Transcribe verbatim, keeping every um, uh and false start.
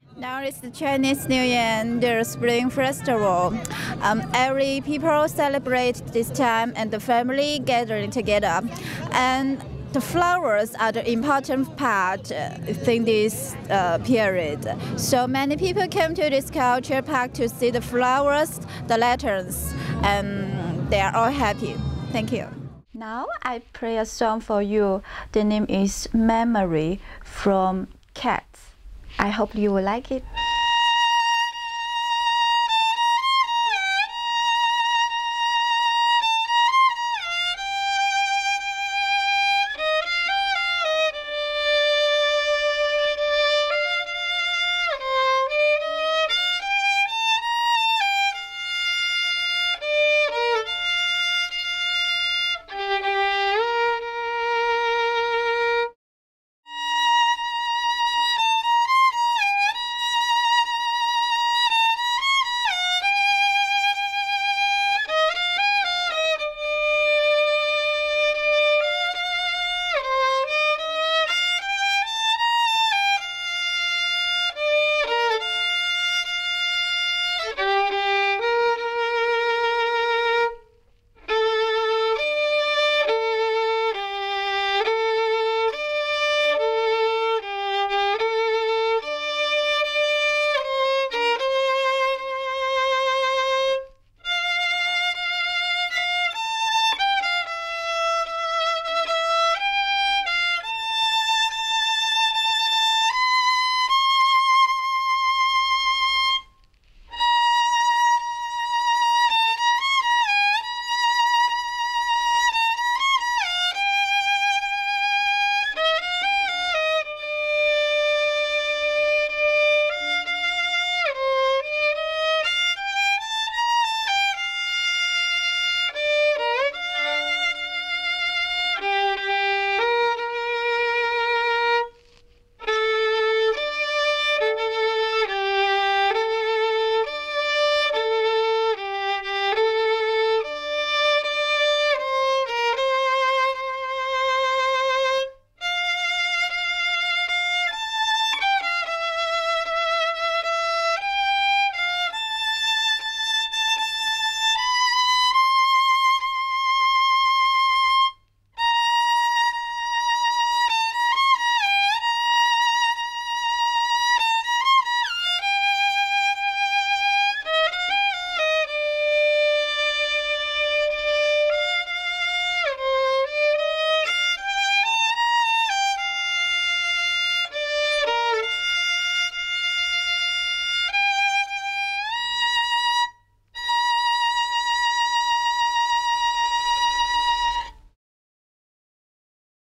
Now it's the Chinese New Year, the Spring Festival. Um, every people celebrate this time and the family gathering together. And the flowers are the important part uh, in this uh, period. So many people come to this culture park to see the flowers, the lanterns, and they are all happy. Thank you. Now I play a song for you. The name is Memory from Cats. I hope you will like it.